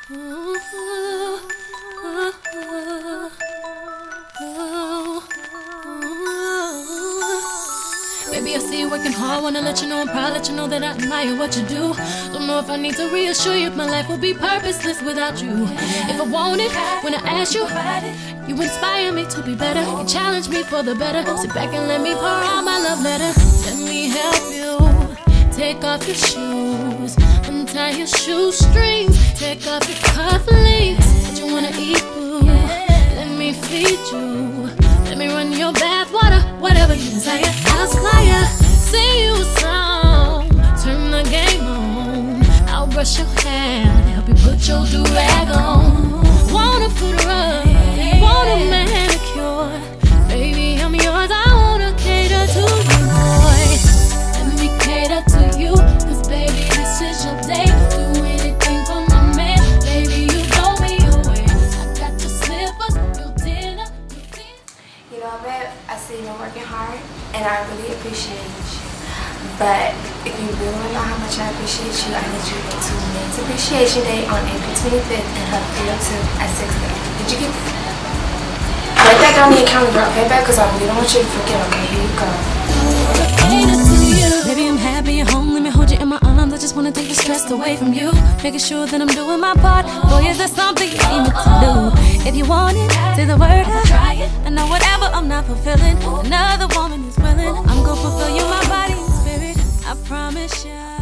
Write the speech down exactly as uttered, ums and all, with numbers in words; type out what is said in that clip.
Baby, I see you working hard, wanna let you know I'm proud, let you know that I admire what you do. Don't know if I need to reassure you if my life would be purposeless without you. If I want it, when I ask you, you inspire me to be better. You challenge me for the better. Sit back and let me pour out my love letter. Let me help you. Take off your shoes, untie your shoestrings, take off your cufflinks. What you wanna eat, boo? Let me feed you. Let me run your bath water, whatever you desire. I'll squire, sing you a song, turn the game on. I'll brush your hair to help you put your do-rag on. Wanna put her up, want a manicure. Baby, I'm yours, I wanna cater to you, boy. Let me cater to you, cause baby, this is your day. Do anything for my man, baby, you blow me away. I got your slippers, your dinner, your dinner. You know, babe, I see you've been working hard, and I really appreciate you. But if you really want to know how much I appreciate you, I need you to go to Men's Appreciation Day on April twenty-fifth in Hub three oh two at six thirty. Did you get that? Write that down on your calendar, okay, babe? Because I really don't want you to forget, okay? Here you go. Baby, I'm happy at home. Let me hold you in my arms. I just wanna take the stress away from you. Making sure that I'm doing my part. Boy, is there something you need me to do? If you want it, say the word. I'll try it. I know whatever I'm not fulfilling, another woman is willing. I'm gonna fulfill you, my body and spirit. I promise you.